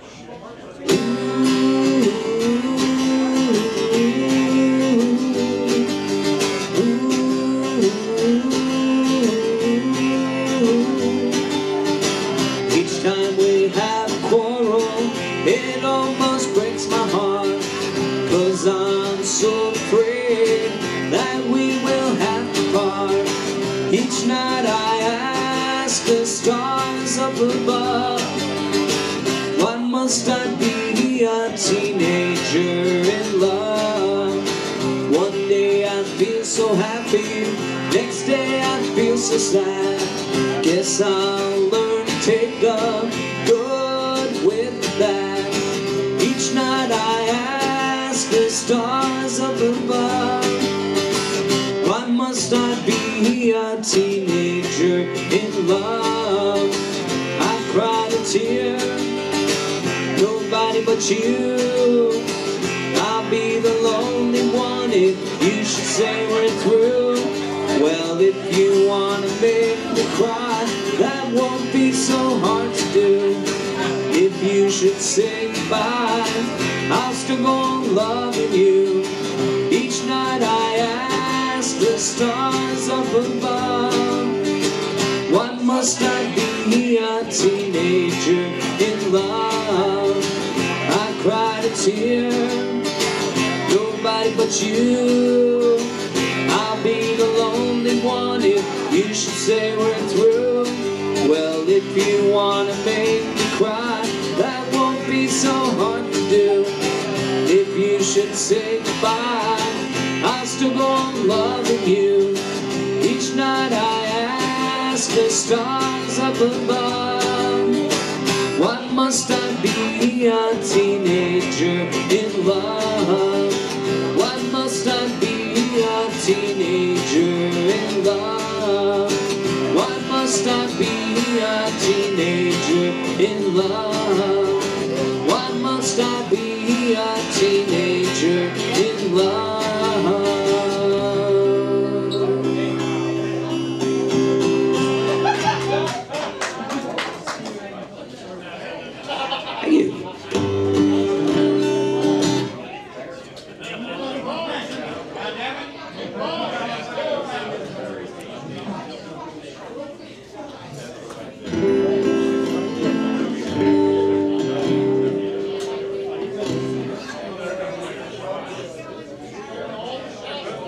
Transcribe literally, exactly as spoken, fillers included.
Each time we have a quarrel, it almost breaks my heart, 'cause I'm so afraid that we will have to part. Each night I ask the stars up above, why must I be a teenager in love? One day I feel so happy, next day I feel so sad. Guess I'll learn to take up good with that. Each night I ask the stars up above, why must I be a teenager in love? I cried a tear, nobody but you. I'll be the lonely one if you should say we're through. Well, if you wanna make me cry, that won't be so hard to do. If you should say goodbye, I'll still go on loving you. Each night I ask the stars up above, why must I be a teenager in love? I cried a tear, nobody but you. I'll be the lonely one if you should say we're through. Well, if you wanna make me cry, that won't be so hard to do. If you should say goodbye, I'll still go on loving you. Each night I ask the stars up above, why must I be a teenager in love? Why must I be a teenager in love? Why must I be a teenager in love? Why must I be a teenager in love?